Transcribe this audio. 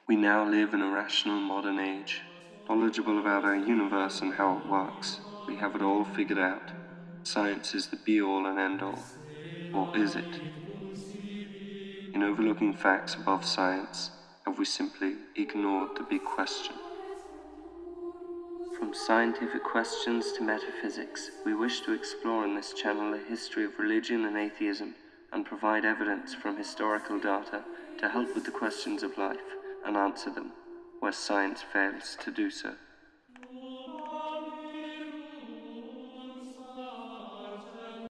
We now live in a rational modern age, knowledgeable about our universe and how it works. We have it all figured out. Science is the be-all and end-all. Or is it? In overlooking facts above science, have we simply ignored the big question? From scientific questions to metaphysics, we wish to explore in this channel the history of religion and atheism and provide evidence from historical data to help with the questions of life and answer them where science fails to do so.